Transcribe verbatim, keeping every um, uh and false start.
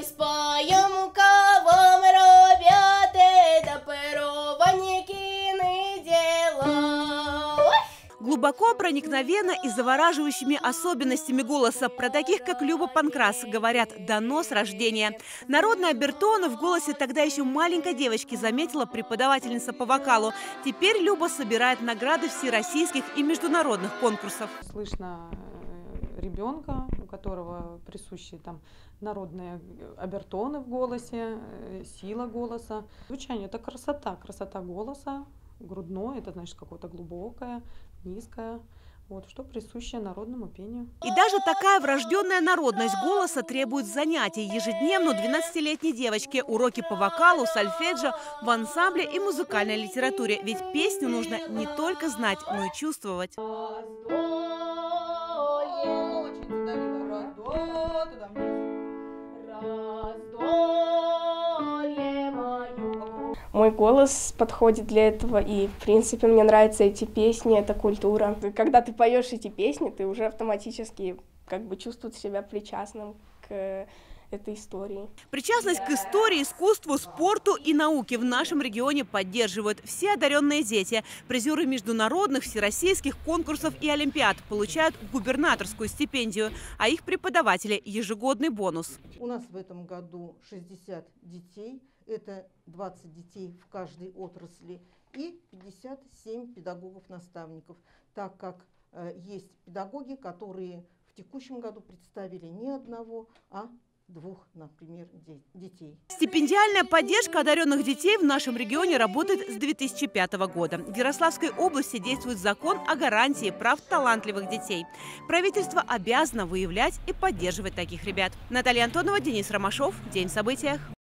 споем кавом робят да перованькины дела. Глубоко, проникновенно и завораживающими особенностями голоса. Про таких, как Люба Панкрас, говорят, дано с рождения. Народные обертоны в голосе тогда еще маленькой девочки заметила преподавательница по вокалу. Теперь Люба собирает награды всероссийских и международных конкурсов. Слышно ребенка, у которого присущи там народные обертоны в голосе, сила голоса. Звучание – это красота, красота голоса. Грудное – это значит какое-то глубокое, низкое, вот, что присуще народному пению. И даже такая врожденная народность голоса требует занятий. Ежедневно двенадцатилетней девочке уроки по вокалу, сольфеджио, в ансамбле и музыкальной литературе. Ведь песню нужно не только знать, но и чувствовать. Мой голос подходит для этого, и, в принципе, мне нравятся эти песни, эта культура. Когда ты поешь эти песни, ты уже автоматически как бы чувствуешь себя причастным к этой истории. Причастность к истории, искусству, спорту и науке в нашем регионе поддерживают все одаренные дети. Призеры международных, всероссийских конкурсов и олимпиад получают губернаторскую стипендию, а их преподаватели – ежегодный бонус. У нас в этом году шестьдесят детей. Это двадцать детей в каждой отрасли и пятьдесят семь педагогов-наставников, так как э, есть педагоги, которые в текущем году представили не одного, а двух, например, де детей. Стипендиальная поддержка одаренных детей в нашем регионе работает с две тысячи пятого года. В Ярославской области действует закон о гарантии прав талантливых детей. Правительство обязано выявлять и поддерживать таких ребят. Наталья Антонова, Денис Ромашов. День в событиях.